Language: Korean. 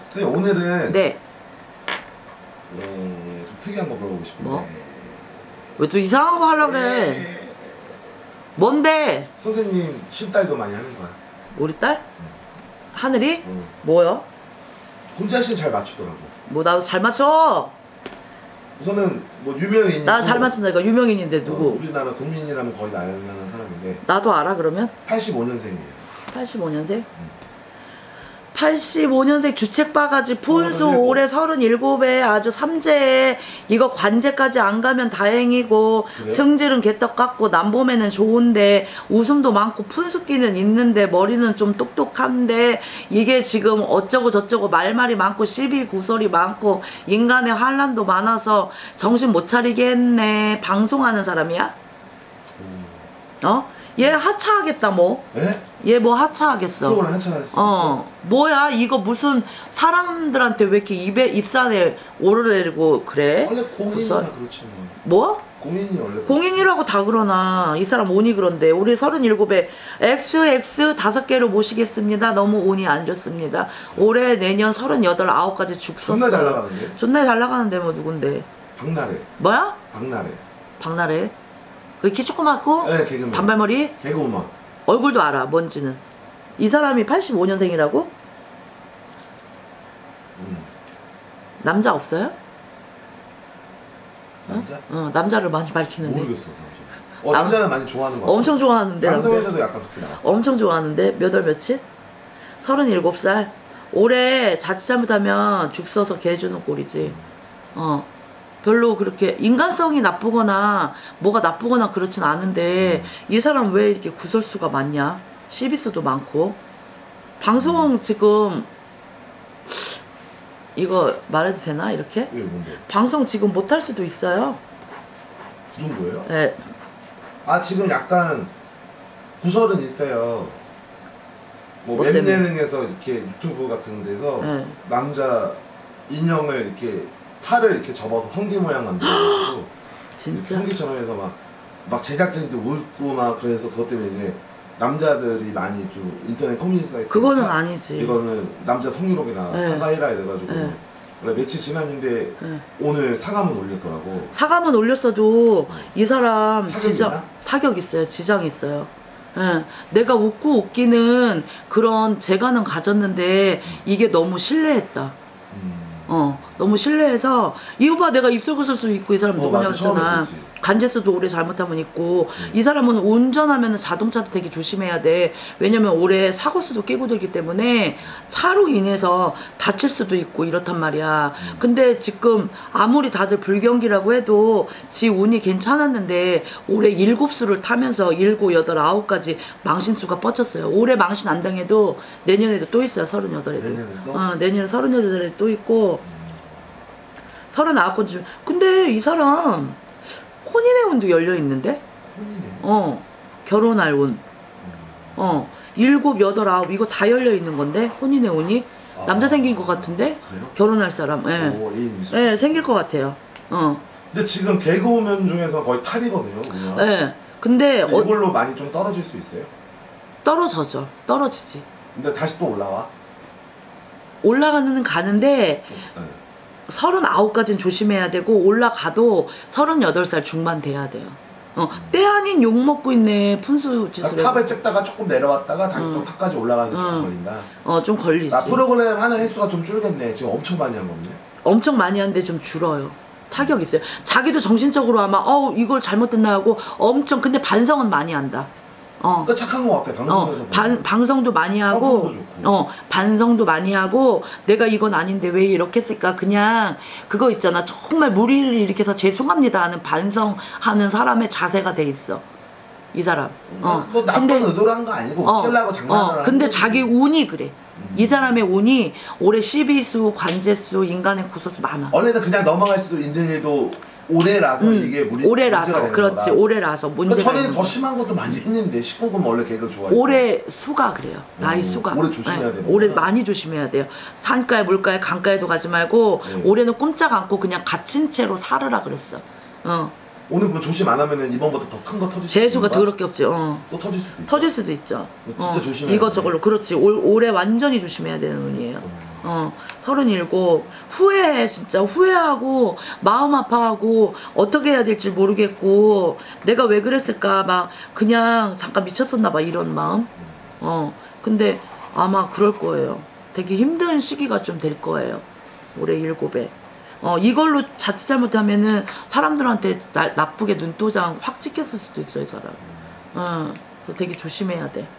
선생님 오늘은 네. 좀 특이한 거 물어보고 싶은데. 뭐? 왜 또 이상한 거 하려고 그래? 뭔데? 선생님 신딸도 많이 하는 거야. 우리 딸? 하늘이? 뭐요? 혼자 씨는 잘 맞추더라고. 뭐 나도 잘 맞춰. 우선은 뭐 유명인이고. 나 잘 맞춘다니까. 유명인인데 누구? 우리나라 국민이라면 거의 나을 만한 사람인데. 나도 알아 그러면? 85년생이에요. 85년생? 85년생 주책바가지 푼수 올해 37에 아주 삼재에 이거 관제까지 안 가면 다행이고 그래? 승질은 개떡 같고 남봄에는 좋은데 웃음도 많고 푼수기는 있는데 머리는 좀 똑똑한데 이게 지금 어쩌고 저쩌고 말말이 많고 시비 구설이 많고 인간의 환란도 많아서 정신 못 차리게 했네. 방송하는 사람이야? 어? 얘 하차하겠다 뭐. 에? 얘 뭐 하차하겠어. 그거는 하차할 수 있어. 뭐야 이거 무슨 사람들한테 왜 이렇게 입산에 오르내리고 그래? 원래 공인이나 그렇지 뭐. 뭐? 공인이 원래 공인이라고 다 그러나 이 사람 운이 그런데 우리 37에 XX 5개로 모시겠습니다. 너무 운이 안 좋습니다. 올해 내년 38, 9까지 죽 썼어. 존나 잘 나가는데? 존나 잘 나가는데 뭐 누군데? 박나래. 뭐야? 박나래. 박나래? 그 키 조그맣고? 네, 개그맨. 단발머리? 개그우먼. 얼굴도 알아 뭔지는. 이 사람이 85년생이라고? 남자 없어요? 남자? 남자를 많이 밝히는데. 모르겠어 남자. 남자는 많이 좋아하는 거 같아. 엄청 좋아하는데. 방송에서도 약간 그렇게 나왔어. 엄청 좋아하는데 몇 월 며칠? 37살. 올해 자칫 잘못하면 죽 써서 개 주는 꼴이지. 별로 그렇게 인간성이 나쁘거나 뭐가 나쁘거나 그렇진 않은데 이 사람 왜 이렇게 구설수가 많냐? 시비수도 많고. 방송 지금 이거 말해도 되나 이렇게? 왜 뭔데? 방송 지금 못할 수도 있어요. 그 정도예요? 네. 아 지금 약간 구설은 있어요. 뭐 때문에? 웹예능에서 이렇게 유튜브 같은 데서 네. 남자 인형을 이렇게 팔을 이렇게 접어서 성기 모양 만들어가지고 진짜? 성기처럼 해서 막 제작진도 웃고 막 그래서 그것 때문에 이제 남자들이 많이 좀 인터넷 커뮤니티 사이트 그거는 아니지. 이거는 남자 성희롱이나 네. 사과해라 이래가지고 네. 원래 며칠 지났는데 네. 오늘 사과문 올렸더라고. 사과문 올렸어도 이 사람 타격 있나? 타격 있어요. 지장 있어요. 예, 내가 웃고 웃기는 그런 재간은 가졌는데 이게 너무 신뢰했다. 너무 신뢰해서 이거 봐 내가 입술구설수 있고 이 사람 누구냐고 했잖아. 관제수도 올해 잘못하면 있고 이 사람은 운전하면 자동차도 되게 조심해야 돼. 왜냐면 올해 사고수도 끼고 들기 때문에 차로 인해서 다칠 수도 있고 이렇단 말이야. 근데 지금 아무리 다들 불경기라고 해도 지 운이 괜찮았는데 올해 7수를 타면서 7, 8, 9까지 망신수가 뻗쳤어요. 올해 망신 안 당해도 내년에도 또 있어요. 38에도. 내년에 38에 또 있고 39건. 근데 이 사람 혼인의 운도 열려 있는데? 혼인의? 결혼할 운. 7, 8, 9 이거 다 열려 있는 건데 혼인의 운이 남자 생긴 것 같은데? 그래요? 결혼할 사람. 예. 생길 것 같아요. 근데 지금 개그우먼 중에서 거의 탑이거든요. 예. 근데 이걸로 많이 좀 떨어질 수 있어요? 떨어지지. 근데 다시 또 올라와? 올라가는 가는데 39까지는 조심해야 되고 올라가도 38살 중반 돼야 돼요. 때 아닌 욕 먹고 있네. 푼수 짓을. 탑에 찍다가 조금 내려왔다가 다시 또 탑까지 올라가는 게 좀 걸린다. 좀 걸리지. 프로그램 하는 횟수가 좀 줄겠네. 지금 엄청 많이 한 거네. 엄청 많이 하는데 좀 줄어요. 타격 있어요. 자기도 정신적으로 아마 이걸 잘못했나 하고 엄청 근데 반성은 많이 한다. 그러니까 착한 것 같아. 방송에서 방송도 많이 하고 반성도 많이 하고 내가 이건 아닌데 왜 이렇게 했을까. 그냥 그거 있잖아. 정말 무리를 일으켜서 죄송합니다 하는 반성하는 사람의 자세가 돼 있어 이 사람. 뭐 나쁜 의도로 한 거 아니고 웃기려고 장난을 근데 자기 운이 그래. 이 사람의 운이 올해 시비수, 관제수, 인간의 구설수 많아. 원래는 그냥 넘어갈 수도 있는 일도 올해라서 이게 올해라서 그렇지. 올해라서 문제가 전에는 더 심한 것도 많이 했는데 19금 원래 개그 좋아해서 올해 수가 그래요. 나이 수가 올해 조심해야 돼요. 올해 많이 조심해야 돼요. 산가에 물가에 강가에도 가지 말고 올해는 꼼짝 않고 그냥 갇힌 채로 살으라 그랬어. 오늘 뭐 조심 안 하면은 이번부터 더 큰 거 터질 수도 재수가 더럽게 없지. 또 터질 수도 있어. 터질 수도 있죠. 진짜 조심해야 이것저것로 그렇지. 올해 완전히 조심해야 되는 운이에요. 37 후회해. 진짜 후회하고 마음 아파하고 어떻게 해야 될지 모르겠고 내가 왜 그랬을까 막 그냥 잠깐 미쳤었나 봐 이런 마음. 근데 아마 그럴 거예요. 되게 힘든 시기가 좀 될 거예요. 올해 7에. 이걸로 자칫 잘못하면은 사람들한테 나쁘게 눈도장 확 찍혔을 수도 있어요, 이 사람. 그래서 되게 조심해야 돼.